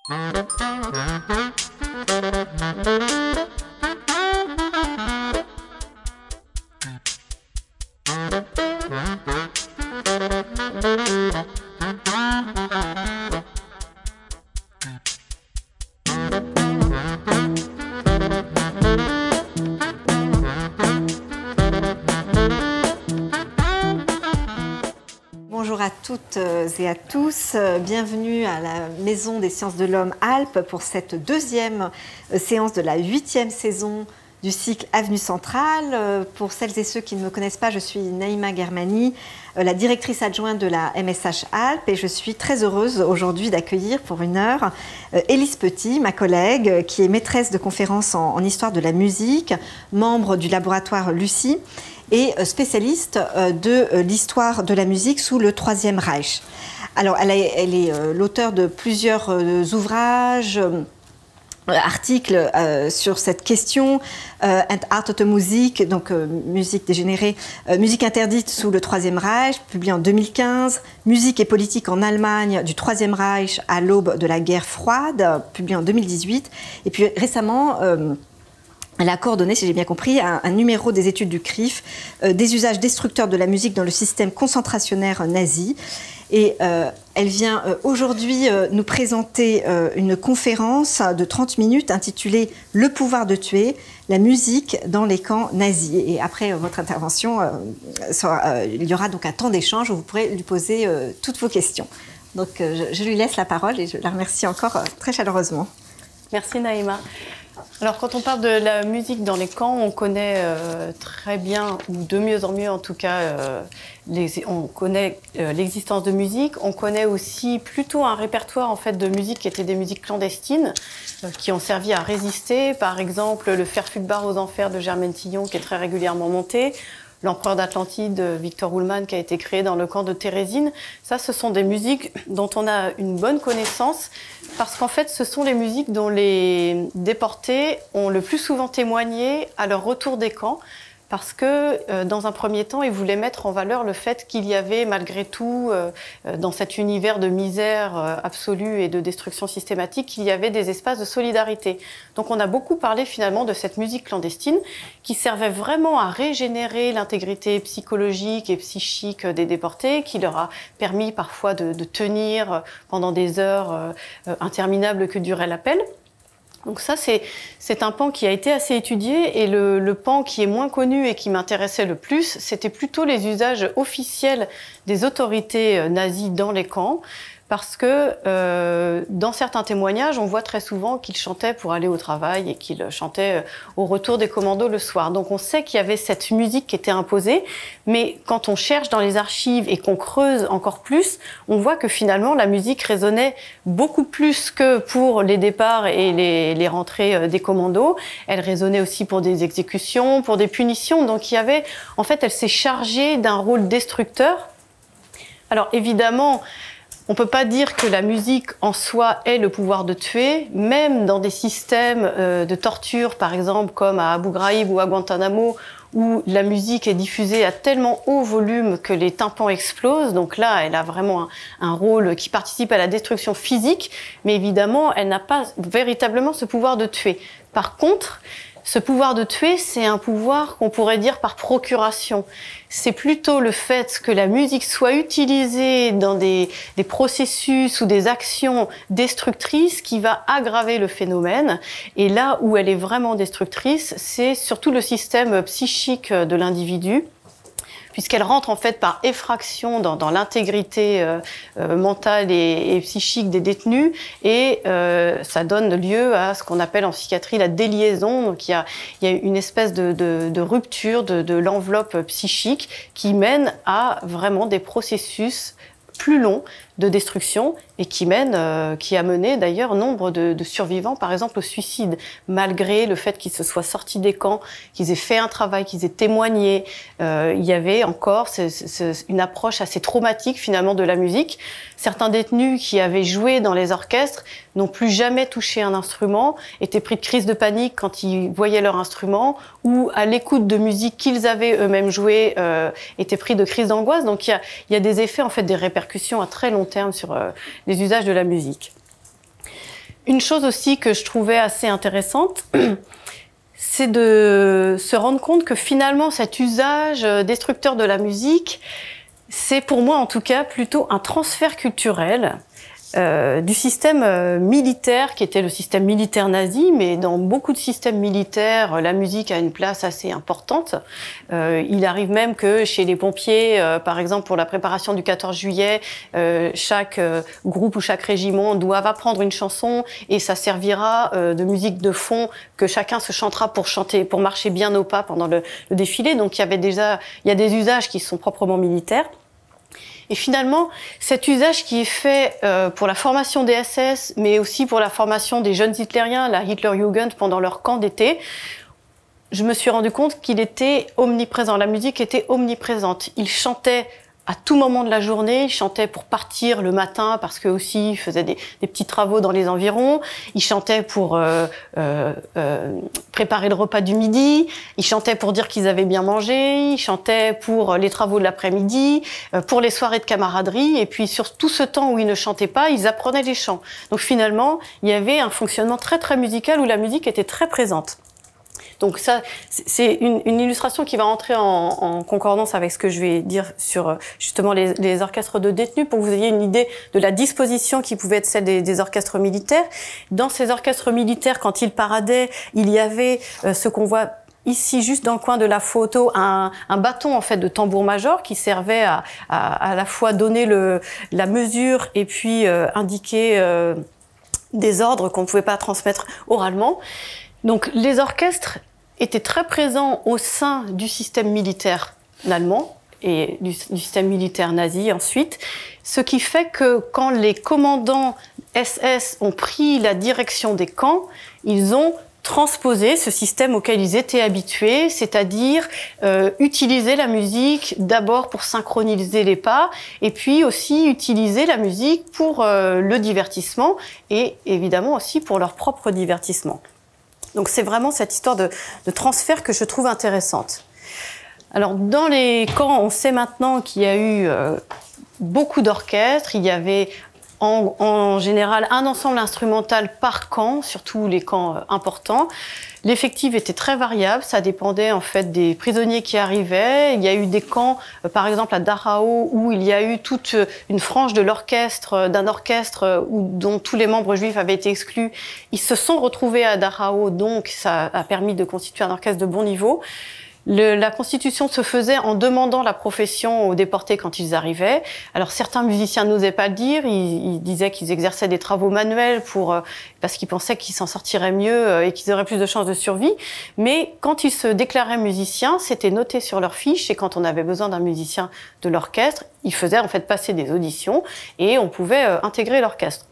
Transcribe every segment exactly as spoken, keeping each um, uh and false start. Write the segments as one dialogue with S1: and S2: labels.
S1: Bonjour à toutes et à tous, bienvenue à la Maison des Sciences de l'Homme Alpes pour cette deuxième séance de la huitième saison du cycle Avenue Centrale. Pour celles et ceux qui ne me connaissent pas, je suis Naïma Germani, la directrice adjointe de la M S H Alpes, et je suis très heureuse aujourd'hui d'accueillir pour une heure Élise Petit, ma collègue, qui est maîtresse de conférences en, en histoire de la musique, membre du laboratoire Lucie et spécialiste de l'histoire de la musique sous le Troisième Reich. Alors, elle est, elle est l'auteure de plusieurs ouvrages, articles euh, sur cette question, euh, And Art of the Music, donc euh, musique dégénérée, euh, musique interdite sous le Troisième Reich, publié en deux mille quinze, Musique et politique en Allemagne du Troisième Reich à l'aube de la guerre froide, publié en deux mille dix-huit, et puis récemment, euh, elle a coordonné, si j'ai bien compris, un, un numéro des études du C R I F, euh, des usages destructeurs de la musique dans le système concentrationnaire nazi. Et euh, elle vient euh, aujourd'hui euh, nous présenter euh, une conférence de trente minutes intitulée « Le pouvoir de tuer, la musique dans les camps nazis ». Et après euh, votre intervention, euh, sera, euh, il y aura donc un temps d'échange où vous pourrez lui poser euh, toutes vos questions. Donc euh, je, je lui laisse la parole et je la remercie encore euh, très chaleureusement.
S2: Merci Naïma. Alors quand on parle de la musique dans les camps, on connaît euh, très bien, ou de mieux en mieux en tout cas, euh, les, on connaît euh, l'existence de musique. On connaît aussi plutôt un répertoire en fait de musique qui étaient des musiques clandestines, euh, qui ont servi à résister. Par exemple, le Verfügbar aux enfers de Germaine Tillon qui est très régulièrement monté. L'Empereur d'Atlantide, Victor Ullmann, qui a été créé dans le camp de Térésine. Ça, ce sont des musiques dont on a une bonne connaissance, parce qu'en fait, ce sont les musiques dont les déportés ont le plus souvent témoigné à leur retour des camps, parce que, euh, dans un premier temps, ils voulaient mettre en valeur le fait qu'il y avait, malgré tout, euh, dans cet univers de misère euh, absolue et de destruction systématique, qu'il y avait des espaces de solidarité. Donc on a beaucoup parlé finalement de cette musique clandestine qui servait vraiment à régénérer l'intégrité psychologique et psychique des déportés, qui leur a permis parfois de, de tenir pendant des heures euh, interminables que durait l'appel. Donc ça, c'est un pan qui a été assez étudié, et le, le pan qui est moins connu et qui m'intéressait le plus, c'était plutôt les usages officiels des autorités nazies dans les camps, parce que euh, dans certains témoignages, on voit très souvent qu'ils chantaient pour aller au travail et qu'ils chantaient au retour des commandos le soir. Donc on sait qu'il y avait cette musique qui était imposée, mais quand on cherche dans les archives et qu'on creuse encore plus, on voit que finalement la musique résonnait beaucoup plus que pour les départs et les, les rentrées des commandos. Elle résonnait aussi pour des exécutions, pour des punitions. Donc il y avait, en fait, elle s'est chargée d'un rôle destructeur. Alors évidemment, on ne peut pas dire que la musique en soi ait le pouvoir de tuer, même dans des systèmes euh, de torture, par exemple, comme à Abu Ghraib ou à Guantanamo, où la musique est diffusée à tellement haut volume que les tympans explosent. Donc là, elle a vraiment un, un rôle qui participe à la destruction physique, mais évidemment, elle n'a pas véritablement ce pouvoir de tuer. Par contre, ce pouvoir de tuer, c'est un pouvoir qu'on pourrait dire par procuration. C'est plutôt le fait que la musique soit utilisée dans des, des processus ou des actions destructrices qui va aggraver le phénomène. Et là où elle est vraiment destructrice, c'est surtout le système psychique de l'individu, puisqu'elle rentre en fait par effraction dans, dans l'intégrité euh, euh, mentale et, et psychique des détenus, et euh, ça donne lieu à ce qu'on appelle en psychiatrie la déliaison. Donc il y a, il y a une espèce de, de, de rupture de, de l'enveloppe psychique qui mène à vraiment des processus plus longs de destruction, et qui mène, euh, qui a mené d'ailleurs nombre de, de survivants, par exemple, au suicide, malgré le fait qu'ils se soient sortis des camps, qu'ils aient fait un travail, qu'ils aient témoigné. Euh, il y avait encore ce, ce, une approche assez traumatique finalement de la musique. Certains détenus qui avaient joué dans les orchestres n'ont plus jamais touché un instrument, étaient pris de crise de panique quand ils voyaient leur instrument, ou à l'écoute de musique qu'ils avaient eux-mêmes jouée, euh, étaient pris de crise d'angoisse. Donc il y a, il y a des effets, en fait, des répercussions à très long terme sur euh, les usages de la musique. une chose aussi que je trouvais assez intéressante, c'est de se rendre compte que finalement cet usage destructeur de la musique, c'est pour moi en tout cas plutôt un transfert culturel euh, du système euh, militaire qui était le système militaire nazi, mais dans beaucoup de systèmes militaires, la musique a une place assez importante. Euh, il arrive même que chez les pompiers, euh, par exemple pour la préparation du quatorze juillet, euh, chaque euh, groupe ou chaque régiment doivent apprendre une chanson et ça servira euh, de musique de fond que chacun se chantera pour chanter, pour marcher bien au pas pendant le, le défilé. Donc il y avait déjà, il y a des usages qui sont proprement militaires. Et finalement, cet usage qui est fait euh, pour la formation des S S, mais aussi pour la formation des jeunes hitlériens, la Hitlerjugend, pendant leur camp d'été, je me suis rendu compte qu'il était omniprésent. La musique était omniprésente. Ils chantaient à tout moment de la journée, ils chantaient pour partir le matin parce qu'eux aussi ils faisaient des, des petits travaux dans les environs, ils chantaient pour euh, euh, euh, préparer le repas du midi, ils chantaient pour dire qu'ils avaient bien mangé, ils chantaient pour les travaux de l'après-midi, euh, pour les soirées de camaraderie, et puis sur tout ce temps où ils ne chantaient pas, ils apprenaient les chants. Donc finalement, il y avait un fonctionnement très très musical où la musique était très présente. Donc ça, c'est une, une illustration qui va entrer en, en concordance avec ce que je vais dire sur justement les, les orchestres de détenus, pour que vous ayez une idée de la disposition qui pouvait être celle des, des orchestres militaires. Dans ces orchestres militaires, quand ils paradaient, il y avait euh, ce qu'on voit ici, juste dans le coin de la photo, un, un bâton en fait de tambour-major qui servait à, à à la fois donner le, la mesure et puis euh, indiquer euh, des ordres qu'on ne pouvait pas transmettre oralement. Donc les orchestres étaient très présents au sein du système militaire allemand et du, du système militaire nazi ensuite, ce qui fait que quand les commandants S S ont pris la direction des camps, ils ont transposer ce système auquel ils étaient habitués, c'est-à-dire euh, utiliser la musique d'abord pour synchroniser les pas, et puis aussi utiliser la musique pour euh, le divertissement, et évidemment aussi pour leur propre divertissement. Donc c'est vraiment cette histoire de, de transfert que je trouve intéressante. Alors dans les camps, on sait maintenant qu'il y a eu euh, beaucoup d'orchestres, il y avait En, en général, un ensemble instrumental par camp, surtout les camps euh, importants. L'effectif était très variable, ça dépendait en fait des prisonniers qui arrivaient. Il y a eu des camps, euh, par exemple à Dachau, où il y a eu toute une frange de l'orchestre, euh, d'un orchestre euh, où, dont tous les membres juifs avaient été exclus. Ils se sont retrouvés à Dachau, donc ça a permis de constituer un orchestre de bon niveau. Le, la constitution se faisait en demandant la profession aux déportés quand ils arrivaient. Alors certains musiciens n'osaient pas le dire, ils, ils disaient qu'ils exerçaient des travaux manuels pour, euh, parce qu'ils pensaient qu'ils s'en sortiraient mieux euh, et qu'ils auraient plus de chances de survie. Mais quand ils se déclaraient musiciens, c'était noté sur leur fiche, et quand on avait besoin d'un musicien de l'orchestre, ils faisaient en fait passer des auditions et on pouvait euh, intégrer l'orchestre.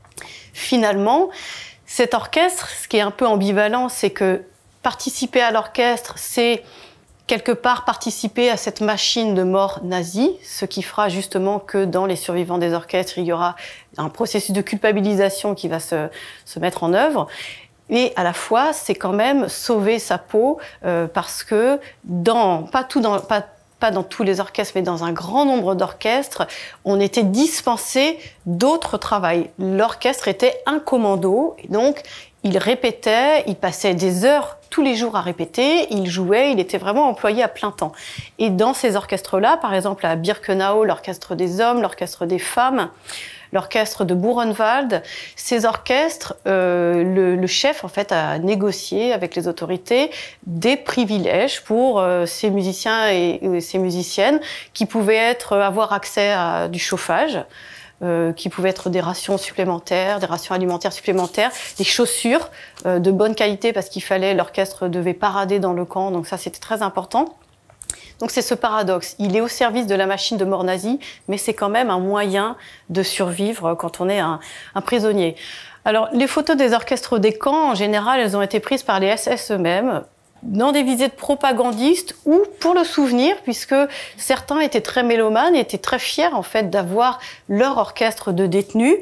S2: Finalement, cet orchestre, ce qui est un peu ambivalent, c'est que participer à l'orchestre, c'est quelque part participer à cette machine de mort nazie, ce qui fera justement que dans les survivants des orchestres, il y aura un processus de culpabilisation qui va se, se mettre en œuvre. Et à la fois, c'est quand même sauver sa peau, euh, parce que dans, pas tout dans, pas, pas dans tous les orchestres, mais dans un grand nombre d'orchestres, on était dispensé d'autres travail. L'orchestre était un commando, et donc il répétait, il passait des heures tous les jours à répéter, il jouait, il était vraiment employé à plein temps. Et dans ces orchestres-là, par exemple à Birkenau, l'orchestre des hommes, l'orchestre des femmes, l'orchestre de Buchenwald, ces orchestres, euh, le, le chef en fait a négocié avec les autorités des privilèges pour euh, ces musiciens et, et ces musiciennes qui pouvaient être avoir accès à du chauffage, Euh, qui pouvaient être des rations supplémentaires, des rations alimentaires supplémentaires, des chaussures euh, de bonne qualité parce qu'il fallait, l'orchestre devait parader dans le camp, donc ça c'était très important. Donc c'est ce paradoxe, il est au service de la machine de mort nazie, mais c'est quand même un moyen de survivre quand on est un, un prisonnier. Alors les photos des orchestres des camps, en général, elles ont été prises par les S S eux-mêmes, dans des visées de propagandistes ou pour le souvenir, puisque certains étaient très mélomanes et étaient très fiers en fait d'avoir leur orchestre de détenus.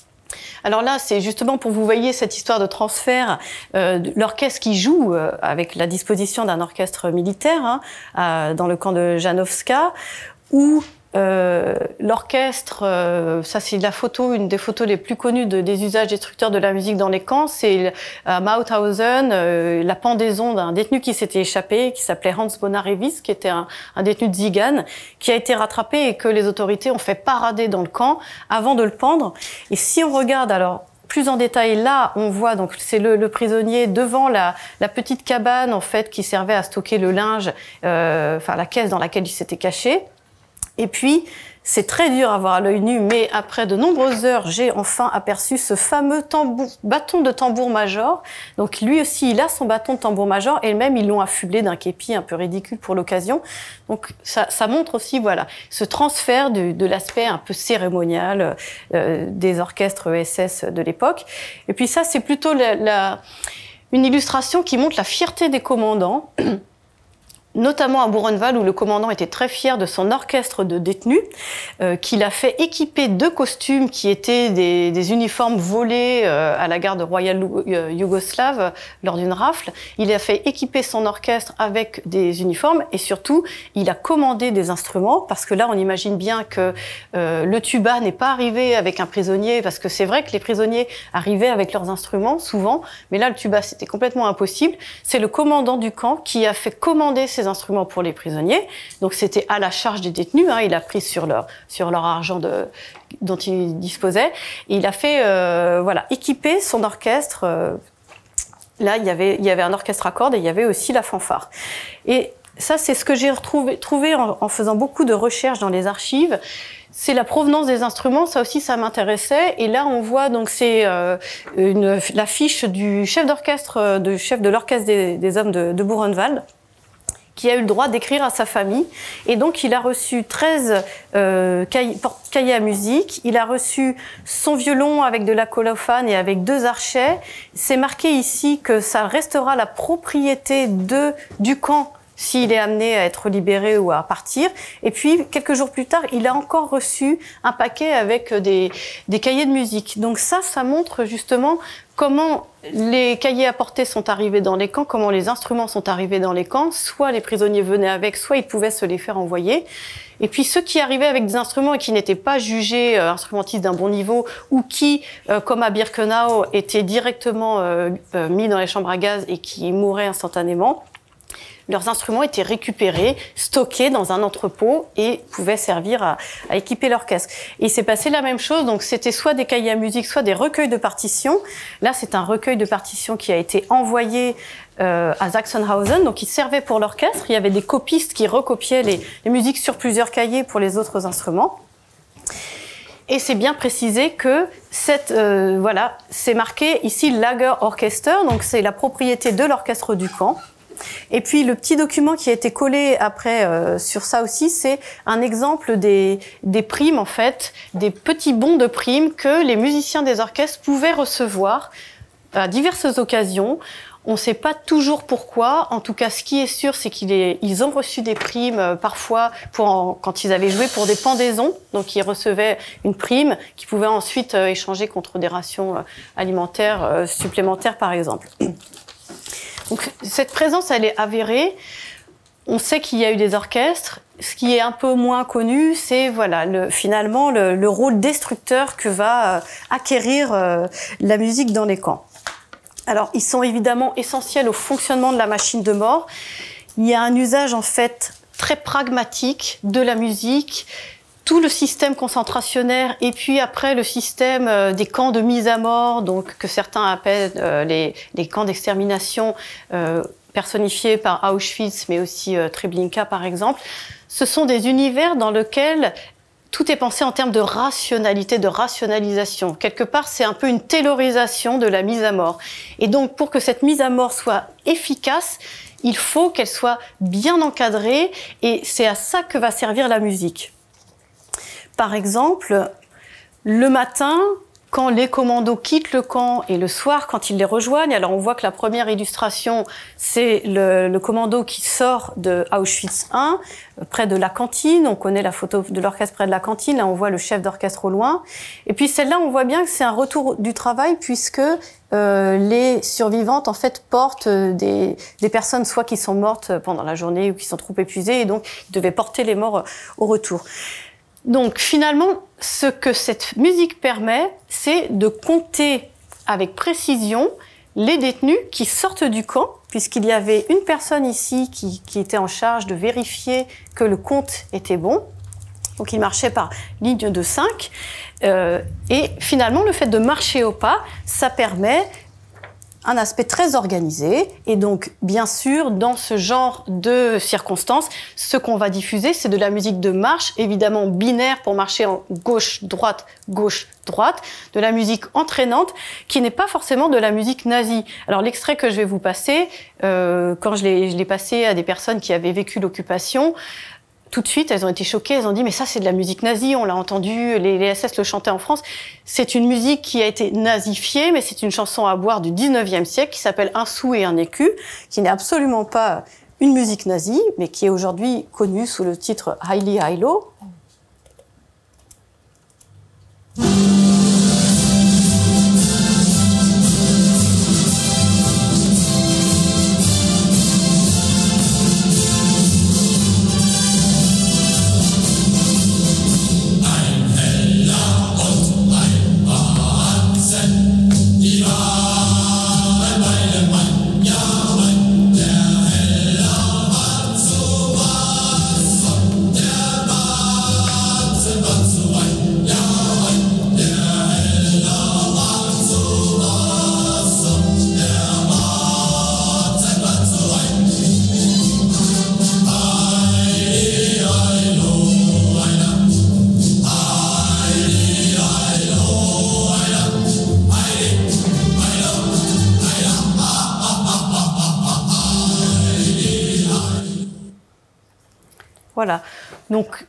S2: Alors là, c'est justement pour vous voyez cette histoire de transfert, euh, l'orchestre qui joue euh, avec la disposition d'un orchestre militaire hein, euh, dans le camp de Janowska, où euh, l'orchestre, euh, ça c'est la photo, une des photos les plus connues de, des usages destructeurs de la musique dans les camps, c'est à Mauthausen, euh, la pendaison d'un détenu qui s'était échappé, qui s'appelait Hans Bonarevis, qui était un, un détenu de Zigan, qui a été rattrapé et que les autorités ont fait parader dans le camp avant de le pendre. Et si on regarde alors plus en détail, là, on voit donc c'est le, le prisonnier devant la, la petite cabane en fait qui servait à stocker le linge, euh, enfin la caisse dans laquelle il s'était caché. Et puis c'est très dur à voir à l'œil nu, mais après de nombreuses heures, j'ai enfin aperçu ce fameux tambour, bâton de tambour-major. Donc lui aussi, il a son bâton de tambour-major, et même ils l'ont affublé d'un képi un peu ridicule pour l'occasion. Donc ça, ça montre aussi, voilà, ce transfert de, de l'aspect un peu cérémonial euh, des orchestres E S S de l'époque. Et puis ça, c'est plutôt la, la, une illustration qui montre la fierté des commandants. Notamment à Buchenwald, où le commandant était très fier de son orchestre de détenus, euh, qu'il a fait équiper de costumes qui étaient des, des uniformes volés euh, à la garde royale euh, yougoslave euh, lors d'une rafle. Il a fait équiper son orchestre avec des uniformes et surtout, il a commandé des instruments, parce que là, on imagine bien que euh, le tuba n'est pas arrivé avec un prisonnier, parce que c'est vrai que les prisonniers arrivaient avec leurs instruments, souvent, mais là, le tuba, c'était complètement impossible. C'est le commandant du camp qui a fait commander ces instruments pour les prisonniers, donc c'était à la charge des détenus, hein, il a pris sur leur, sur leur argent de, dont il disposait, et il a fait euh, voilà, équiper son orchestre. Euh, là, il y avait, il y avait un orchestre à cordes et il y avait aussi la fanfare. Et ça, c'est ce que j'ai retrouvé, trouvé en, en faisant beaucoup de recherches dans les archives. C'est la provenance des instruments, ça aussi, ça m'intéressait. Et là, on voit donc c'est euh, une l'affiche du chef d'orchestre, du chef de l'orchestre des, des hommes de, de Buchenwald, qui a eu le droit d'écrire à sa famille. Et donc, il a reçu treize euh, cahiers, cahiers à musique. Il a reçu son violon avec de la colophane et avec deux archets. C'est marqué ici que ça restera la propriété de, du camp s'il est amené à être libéré ou à partir. Et puis, quelques jours plus tard, il a encore reçu un paquet avec des, des cahiers de musique. Donc ça, ça montre justement comment les cahiers apportés sont arrivés dans les camps, comment les instruments sont arrivés dans les camps. Soit les prisonniers venaient avec, soit ils pouvaient se les faire envoyer. Et puis ceux qui arrivaient avec des instruments et qui n'étaient pas jugés euh, instrumentistes d'un bon niveau, ou qui, euh, comme à Birkenau, étaient directement euh, euh, mis dans les chambres à gaz et qui mouraient instantanément, leurs instruments étaient récupérés, stockés dans un entrepôt et pouvaient servir à, à équiper l'orchestre. Et il s'est passé la même chose, donc c'était soit des cahiers à musique, soit des recueils de partitions. Là, c'est un recueil de partitions qui a été envoyé euh, à Sachsenhausen, donc il servait pour l'orchestre. Il y avait des copistes qui recopiaient les, les musiques sur plusieurs cahiers pour les autres instruments. Et c'est bien précisé que cette, euh, voilà, c'est marqué ici Lager Orchester, donc c'est la propriété de l'orchestre du camp. Et puis le petit document qui a été collé après euh, sur ça aussi, c'est un exemple des, des primes en fait, des petits bons de primes que les musiciens des orchestres pouvaient recevoir à diverses occasions. On ne sait pas toujours pourquoi. En tout cas, ce qui est sûr, c'est qu'ils ils ont reçu des primes euh, parfois pour en, quand ils avaient joué pour des pendaisons. Donc, ils recevaient une prime qu'ils pouvaient ensuite euh, échanger contre des rations euh, alimentaires euh, supplémentaires, par exemple. Donc, cette présence, elle est avérée. On sait qu'il y a eu des orchestres. Ce qui est un peu moins connu, c'est voilà, le, finalement le, le rôle destructeur que va euh, acquérir euh, la musique dans les camps. Alors, ils sont évidemment essentiels au fonctionnement de la machine de mort. Il y a un usage en fait très pragmatique de la musique. Tout le système concentrationnaire et puis après le système euh, des camps de mise à mort, donc que certains appellent euh, les, les camps d'extermination euh, personnifiés par Auschwitz, mais aussi euh, Treblinka par exemple. Ce sont des univers dans lesquels tout est pensé en termes de rationalité, de rationalisation. Quelque part, c'est un peu une taylorisation de la mise à mort. Et donc, pour que cette mise à mort soit efficace, il faut qu'elle soit bien encadrée et c'est à ça que va servir la musique. Par exemple, le matin, quand les commandos quittent le camp et le soir, quand ils les rejoignent, alors on voit que la première illustration, c'est le, le commando qui sort de Auschwitz un, près de la cantine. On connaît la photo de l'orchestre près de la cantine. Là, on voit le chef d'orchestre au loin. Et puis celle-là, on voit bien que c'est un retour du travail puisque euh, les survivantes, en fait, portent des, des personnes soit qui sont mortes pendant la journée ou qui sont trop épuisées et donc ils devaient porter les morts au retour. Donc finalement, ce que cette musique permet, c'est de compter avec précision les détenus qui sortent du camp, puisqu'il y avait une personne ici qui, qui était en charge de vérifier que le compte était bon. Donc il marchait par ligne de cinq. Euh, et finalement, le fait de marcher au pas, ça permet un aspect très organisé. Et donc, bien sûr, dans ce genre de circonstances, ce qu'on va diffuser, c'est de la musique de marche, évidemment binaire pour marcher en gauche-droite, gauche-droite, de la musique entraînante, qui n'est pas forcément de la musique nazie. Alors, l'extrait que je vais vous passer, euh, quand je l'ai, je l'ai passé à des personnes qui avaient vécu l'occupation, tout de suite, elles ont été choquées, elles ont dit « mais ça, c'est de la musique nazie, on l'a entendu, les, les S S le chantaient en France ». C'est une musique qui a été nazifiée, mais c'est une chanson à boire du dix-neuvième siècle qui s'appelle « Un sou et un écu », qui n'est absolument pas une musique nazie, mais qui est aujourd'hui connue sous le titre « Haili Hailo ». Voilà, donc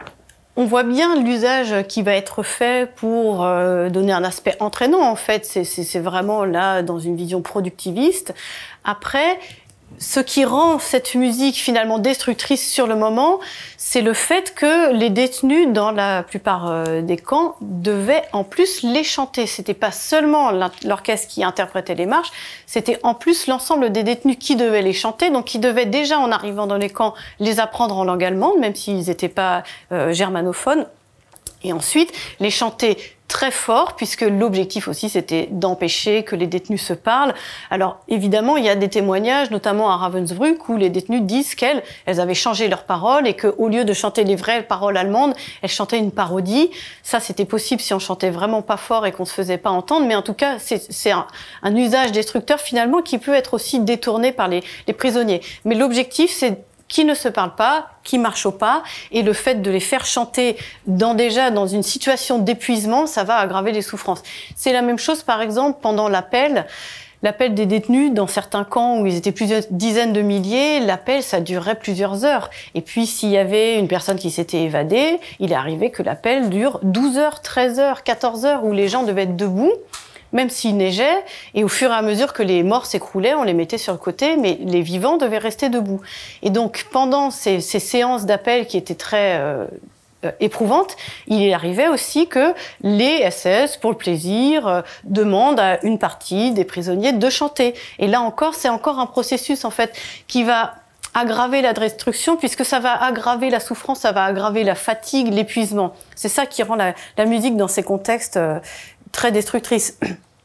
S2: on voit bien l'usage qui va être fait pour euh, donner un aspect entraînant, en fait, c'est, c'est, c'est vraiment là dans une vision productiviste. Après, ce qui rend cette musique finalement destructrice sur le moment, c'est le fait que les détenus, dans la plupart euh, des camps, devaient en plus les chanter. C'était pas seulement l'orchestre qui interprétait les marches, c'était en plus l'ensemble des détenus qui devaient les chanter, donc qui devaient déjà, en arrivant dans les camps, les apprendre en langue allemande, même s'ils n'étaient pas euh, germanophones, et ensuite les chanter très fort, puisque l'objectif aussi, c'était d'empêcher que les détenus se parlent. Alors, évidemment, il y a des témoignages, notamment à Ravensbrück, où les détenus disent qu'elles elles avaient changé leurs paroles et qu'au lieu de chanter les vraies paroles allemandes, elles chantaient une parodie. Ça, c'était possible si on chantait vraiment pas fort et qu'on se faisait pas entendre, mais en tout cas, c'est, c'est un, un usage destructeur, finalement, qui peut être aussi détourné par les, les prisonniers. Mais l'objectif, c'est qui ne se parlent pas, qui marchent au pas, et le fait de les faire chanter dans, déjà dans une situation d'épuisement, ça va aggraver les souffrances. C'est la même chose, par exemple, pendant l'appel, l'appel des détenus dans certains camps où ils étaient plusieurs dizaines de milliers, l'appel, ça durait plusieurs heures. Et puis, s'il y avait une personne qui s'était évadée, il est arrivé que l'appel dure douze heures, treize heures, quatorze heures, où les gens devaient être debout, même s'il neigeait, et au fur et à mesure que les morts s'écroulaient, on les mettait sur le côté, mais les vivants devaient rester debout. Et donc, pendant ces, ces séances d'appel qui étaient très euh, euh, éprouvantes, il arrivait aussi que les S S, pour le plaisir, euh, demandent à une partie des prisonniers de chanter. Et là encore, c'est encore un processus, en fait, qui va aggraver la destruction, puisque ça va aggraver la souffrance, ça va aggraver la fatigue, l'épuisement. C'est ça qui rend la, la musique, dans ces contextes, euh, très destructrice.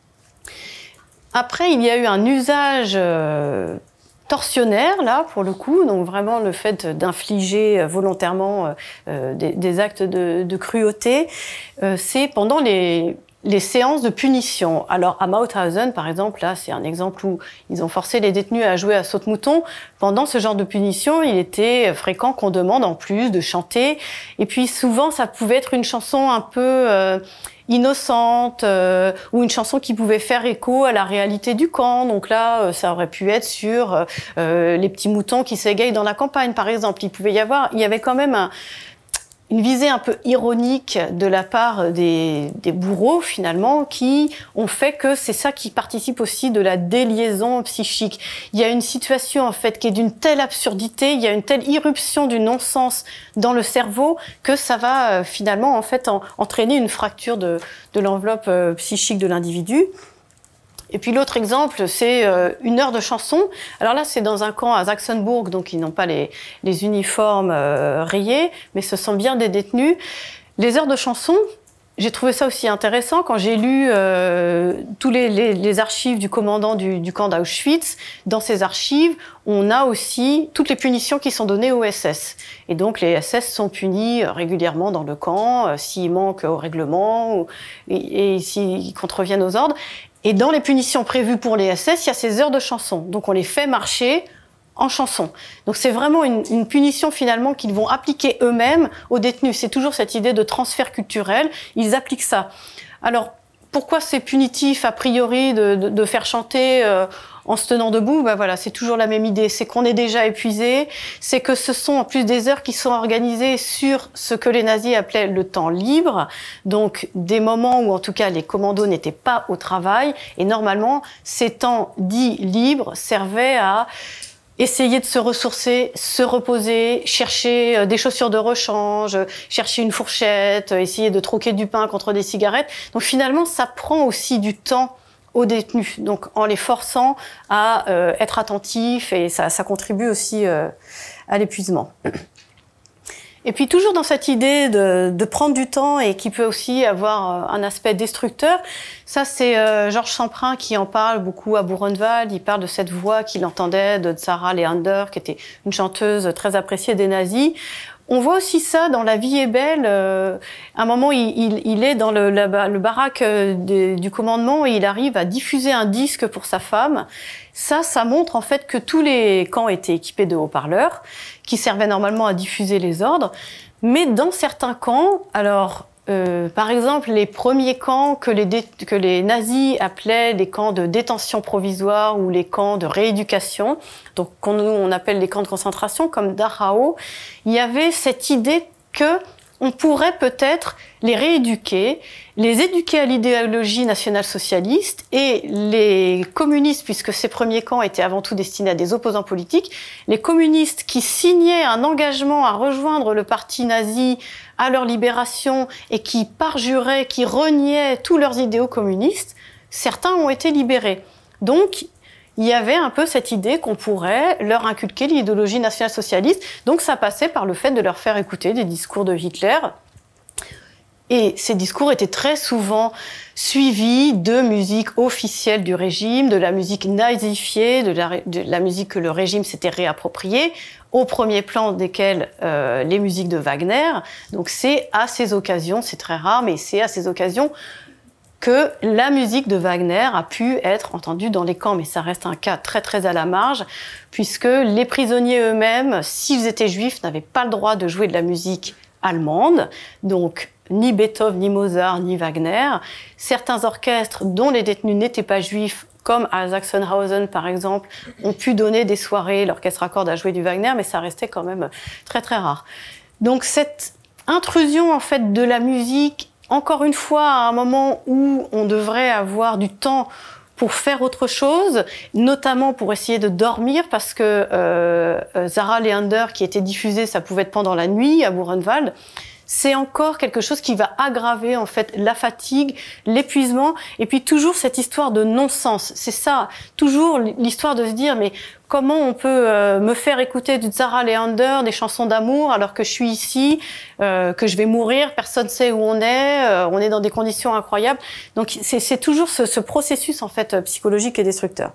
S2: Après, il y a eu un usage euh, tortionnaire, là, pour le coup, donc vraiment le fait d'infliger volontairement euh, des, des actes de, de cruauté, euh, c'est pendant les, les séances de punition. Alors, à Mauthausen, par exemple, là, c'est un exemple où ils ont forcé les détenus à jouer à saute-mouton. Pendant ce genre de punition, il était fréquent qu'on demande en plus de chanter. Et puis, souvent, ça pouvait être une chanson un peu euh, innocente, euh, ou une chanson qui pouvait faire écho à la réalité du camp. Donc là, euh, ça aurait pu être sur euh, les petits moutons qui s'égayent dans la campagne, par exemple. Il pouvait y avoir, il y avait quand même un, une visée un peu ironique de la part des, des bourreaux, finalement, qui ont fait que c'est ça qui participe aussi de la déliaison psychique. Il y a une situation, en fait, qui est d'une telle absurdité, il y a une telle irruption du non-sens dans le cerveau que ça va, euh, finalement, en fait, en, entraîner une fracture de, de l'enveloppe euh, psychique de l'individu. Et puis l'autre exemple, c'est euh, une heure de chanson. Alors là, c'est dans un camp à Sachsenburg, donc ils n'ont pas les, les uniformes euh, rayés, mais ce sont bien des détenus. Les heures de chansons, j'ai trouvé ça aussi intéressant quand j'ai lu euh, tous les, les, les archives du commandant du, du camp d'Auschwitz. Dans ces archives, on a aussi toutes les punitions qui sont données aux S S. Et donc les S S sont punis régulièrement dans le camp, euh, s'ils manquent au règlement ou, et, et s'ils contreviennent aux ordres. Et dans les punitions prévues pour les S S, il y a ces heures de chansons. Donc on les fait marcher en chanson. Donc c'est vraiment une, une punition finalement qu'ils vont appliquer eux-mêmes aux détenus. C'est toujours cette idée de transfert culturel. Ils appliquent ça. Alors pourquoi c'est punitif a priori de, de, de faire chanter euh, en se tenant debout? Ben voilà, c'est toujours la même idée. C'est qu'on est déjà épuisé. C'est que ce sont en plus des heures qui sont organisées sur ce que les nazis appelaient le temps libre. Donc des moments où en tout cas les commandos n'étaient pas au travail. Et normalement, ces temps dits libres servaient à essayer de se ressourcer, se reposer, chercher des chaussures de rechange, chercher une fourchette, essayer de troquer du pain contre des cigarettes. Donc finalement, ça prend aussi du temps aux détenus, donc en les forçant à euh, être attentifs, et ça, ça contribue aussi euh, à l'épuisement. Et puis toujours dans cette idée de, de prendre du temps et qui peut aussi avoir un aspect destructeur, ça c'est euh, Georges Semprin qui en parle beaucoup à Buchenwald. Il parle de cette voix qu'il entendait de Sarah Leander, qui était une chanteuse très appréciée des nazis. On voit aussi ça dans La vie est belle. Euh, à un moment, il, il, il est dans le, la, le baraque de, du commandement et il arrive à diffuser un disque pour sa femme. Ça, ça montre en fait que tous les camps étaient équipés de haut-parleurs qui servaient normalement à diffuser les ordres. Mais dans certains camps, alors euh, par exemple les premiers camps que les, dé, que les nazis appelaient les camps de détention provisoire ou les camps de rééducation, donc qu'on nous on appelle les camps de concentration comme Dachau, il y avait cette idée que on pourrait peut-être les rééduquer, les éduquer à l'idéologie nationale-socialiste, et les communistes, puisque ces premiers camps étaient avant tout destinés à des opposants politiques, les communistes qui signaient un engagement à rejoindre le parti nazi à leur libération et qui parjuraient, qui reniaient tous leurs idéaux communistes, certains ont été libérés. Donc, il y avait un peu cette idée qu'on pourrait leur inculquer l'idéologie nationale-socialiste. Donc ça passait par le fait de leur faire écouter des discours de Hitler. Et ces discours étaient très souvent suivis de musique officielle du régime, de la musique nazifiée, de la, de la musique que le régime s'était réappropriée, au premier plan desquelles euh, les musiques de Wagner. Donc c'est à ces occasions, c'est très rare, mais c'est à ces occasions que la musique de Wagner a pu être entendue dans les camps, mais ça reste un cas très très à la marge, puisque les prisonniers eux-mêmes, s'ils étaient juifs, n'avaient pas le droit de jouer de la musique allemande, donc ni Beethoven, ni Mozart, ni Wagner. Certains orchestres dont les détenus n'étaient pas juifs, comme à Sachsenhausen par exemple, ont pu donner des soirées, l'orchestre à cordes a joué du Wagner, mais ça restait quand même très très rare. Donc cette intrusion en fait de la musique, encore une fois, à un moment où on devrait avoir du temps pour faire autre chose, notamment pour essayer de dormir, parce que euh, Sarah Leander, qui était diffusée, ça pouvait être pendant la nuit à Buchenwald, c'est encore quelque chose qui va aggraver en fait la fatigue, l'épuisement, et puis toujours cette histoire de non-sens. C'est ça, toujours l'histoire de se dire mais comment on peut euh, me faire écouter du Sarah Leander, des chansons d'amour, alors que je suis ici, euh, que je vais mourir, personne ne sait où on est, euh, on est dans des conditions incroyables. Donc c'est toujours ce, ce processus en fait psychologique et destructeur.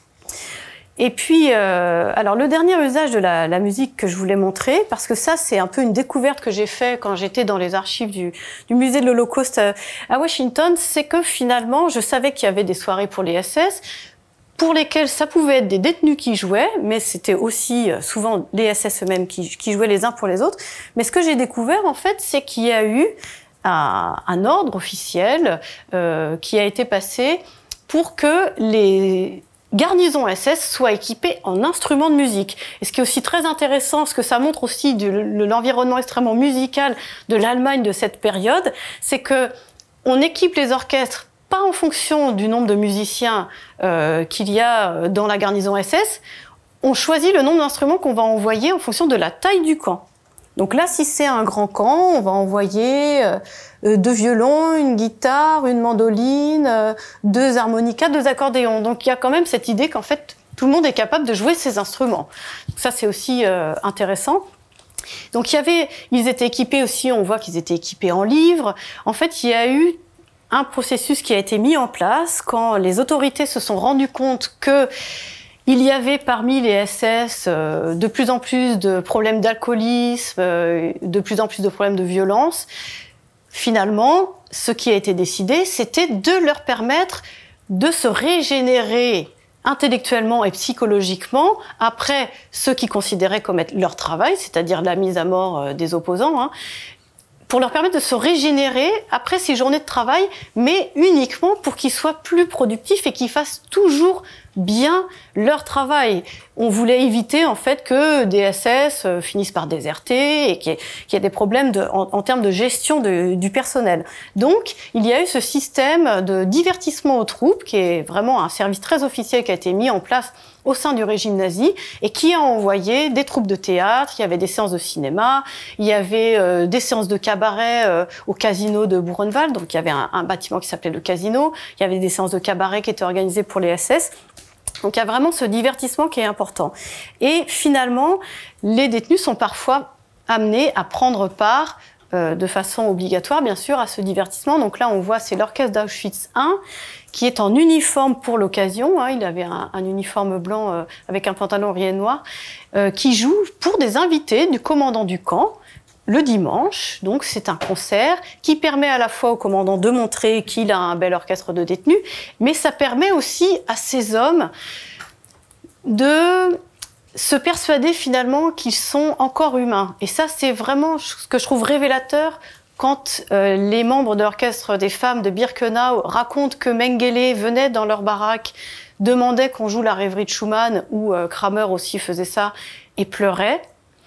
S2: Et puis, euh, alors le dernier usage de la, la musique que je voulais montrer, parce que ça c'est un peu une découverte que j'ai fait quand j'étais dans les archives du, du musée de l'Holocauste à, à Washington, c'est que finalement je savais qu'il y avait des soirées pour les S S, pour lesquelles ça pouvait être des détenus qui jouaient, mais c'était aussi souvent les S S eux-mêmes qui, qui jouaient les uns pour les autres. Mais ce que j'ai découvert en fait, c'est qu'il y a eu un, un ordre officiel euh, qui a été passé pour que les garnison S S soit équipée en instruments de musique. Et ce qui est aussi très intéressant, ce que ça montre aussi de l'environnement extrêmement musical de l'Allemagne de cette période, c'est que on équipe les orchestres pas en fonction du nombre de musiciens euh, qu'il y a dans la garnison S S, on choisit le nombre d'instruments qu'on va envoyer en fonction de la taille du camp. Donc là, si c'est un grand camp, on va envoyer euh, deux violons, une guitare, une mandoline, euh, deux harmonicas, deux accordéons. Donc il y a quand même cette idée qu'en fait, tout le monde est capable de jouer ces instruments. Donc ça, c'est aussi euh, intéressant. Donc il y avait, ils étaient équipés aussi, on voit qu'ils étaient équipés en livres. En fait, il y a eu un processus qui a été mis en place quand les autorités se sont rendues compte que il y avait parmi les S S euh, de plus en plus de problèmes d'alcoolisme, euh, de plus en plus de problèmes de violence. Finalement, ce qui a été décidé, c'était de leur permettre de se régénérer intellectuellement et psychologiquement après ce qu'ils considéraient comme être leur travail, c'est-à-dire la mise à mort des opposants, hein, pour leur permettre de se régénérer après ces journées de travail, mais uniquement pour qu'ils soient plus productifs et qu'ils fassent toujours bien leur travail. On voulait éviter en fait que des S S euh, finissent par déserter et qu'il y ait, qu'il y ait des problèmes de, en, en termes de gestion de, du personnel. Donc, il y a eu ce système de divertissement aux troupes, qui est vraiment un service très officiel qui a été mis en place au sein du régime nazi et qui a envoyé des troupes de théâtre, il y avait des séances de cinéma, il y avait euh, des séances de cabaret euh, au casino de Buchenwald, donc il y avait un, un bâtiment qui s'appelait le casino, il y avait des séances de cabaret qui étaient organisées pour les S S. Donc il y a vraiment ce divertissement qui est important. Et finalement, les détenus sont parfois amenés à prendre part euh, de façon obligatoire, bien sûr, à ce divertissement. Donc là, on voit, c'est l'orchestre d'Auschwitz un qui est en uniforme pour l'occasion. Hein, il avait un, un uniforme blanc euh, avec un pantalon rayé noir, euh, qui joue pour des invités du commandant du camp le dimanche. Donc c'est un concert qui permet à la fois au commandant de montrer qu'il a un bel orchestre de détenus, mais ça permet aussi à ces hommes de se persuader finalement qu'ils sont encore humains. Et ça, c'est vraiment ce que je trouve révélateur quand euh, les membres de l'orchestre des femmes de Birkenau racontent que Mengele venait dans leur baraque, demandait qu'on joue la rêverie de Schumann, ou euh, Kramer aussi faisait ça, et pleurait.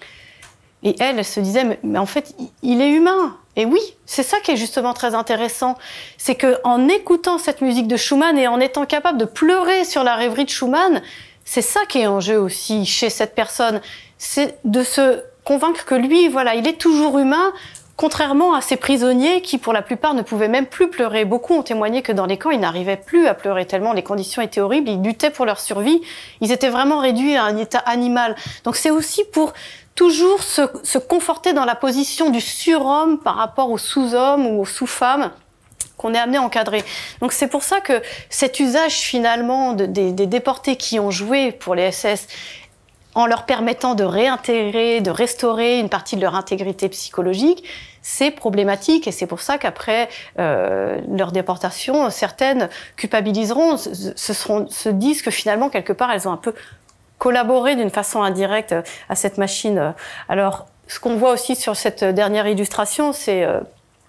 S2: Et elle, elle se disait, mais, mais en fait, il est humain. Et oui, c'est ça qui est justement très intéressant. C'est qu'en écoutant cette musique de Schumann et en étant capable de pleurer sur la rêverie de Schumann, c'est ça qui est en jeu aussi chez cette personne. C'est de se convaincre que lui, voilà, il est toujours humain, contrairement à ces prisonniers qui, pour la plupart, ne pouvaient même plus pleurer. Beaucoup ont témoigné que dans les camps, ils n'arrivaient plus à pleurer tellement les conditions étaient horribles. Ils luttaient pour leur survie. Ils étaient vraiment réduits à un état animal. Donc c'est aussi pour toujours se, se conforter dans la position du surhomme par rapport au sous-homme ou aux sous-femmes qu'on est amené à encadrer. Donc c'est pour ça que cet usage finalement de, des, des déportés qui ont joué pour les S S, en leur permettant de réintégrer, de restaurer une partie de leur intégrité psychologique, c'est problématique. Et c'est pour ça qu'après euh, leur déportation, certaines culpabiliseront, se, seront, se disent que finalement, quelque part, elles ont un peu collaborer d'une façon indirecte à cette machine. Alors, ce qu'on voit aussi sur cette dernière illustration, c'est euh,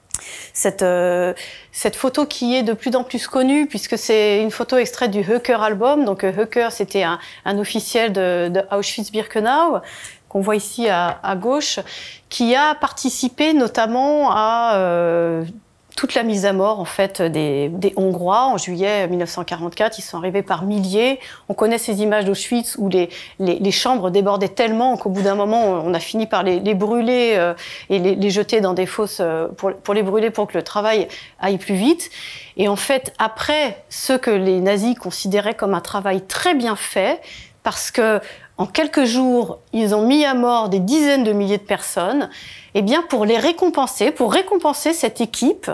S2: cette, euh, cette photo qui est de plus en plus connue, puisque c'est une photo extraite du Höcker album. Donc, euh, Höcker, c'était un, un officiel de, de Auschwitz-Birkenau, qu'on voit ici à, à gauche, qui a participé notamment à euh, toute la mise à mort en fait des, des Hongrois en juillet mille neuf cent quarante-quatre. Ils sont arrivés par milliers. On connaît ces images d'Auschwitz où les, les, les chambres débordaient tellement qu'au bout d'un moment, on a fini par les, les brûler euh, et les, les jeter dans des fosses euh, pour, pour les brûler pour que le travail aille plus vite. Et en fait, après ce que les nazis considéraient comme un travail très bien fait, parce que en quelques jours, ils ont mis à mort des dizaines de milliers de personnes. Eh bien, pour les récompenser, pour récompenser cette équipe,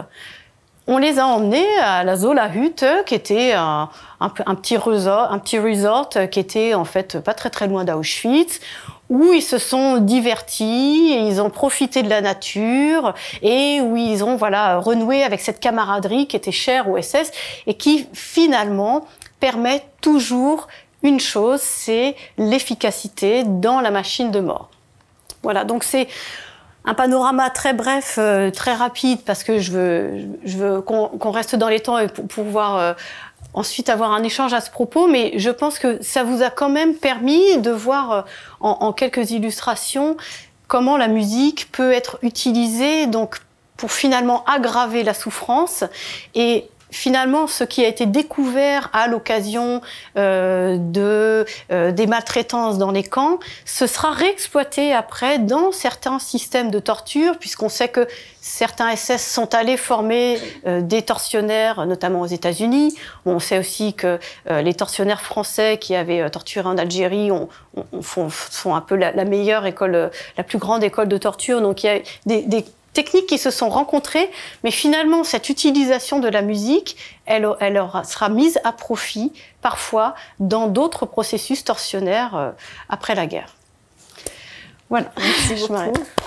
S2: on les a emmenés à la Zola Hütte, qui était un, un, un, petit resort, un petit resort qui était en fait pas très très loin d'Auschwitz, où ils se sont divertis, et ils ont profité de la nature, et où ils ont voilà renoué avec cette camaraderie qui était chère au S S, et qui finalement permet toujours une chose, c'est l'efficacité dans la machine de mort. Voilà, donc c'est un panorama très bref, euh, très rapide, parce que je veux, je veux qu'on qu'on reste dans les temps et pour pouvoir euh, ensuite avoir un échange à ce propos, mais je pense que ça vous a quand même permis de voir euh, en, en quelques illustrations comment la musique peut être utilisée donc, pour finalement aggraver la souffrance et finalement, ce qui a été découvert à l'occasion euh, de, euh, des maltraitances dans les camps, ce sera réexploité après dans certains systèmes de torture, puisqu'on sait que certains S S sont allés former euh, des tortionnaires, notamment aux États-Unis. On sait aussi que euh, les tortionnaires français qui avaient euh, torturé en Algérie ont, ont, font, font un peu la, la meilleure école, la plus grande école de torture. Donc il y a des, des techniques qui se sont rencontrées, mais finalement, cette utilisation de la musique, elle, elle sera mise à profit, parfois, dans d'autres processus torsionnaires euh, après la guerre. Voilà.
S1: Merci beaucoup.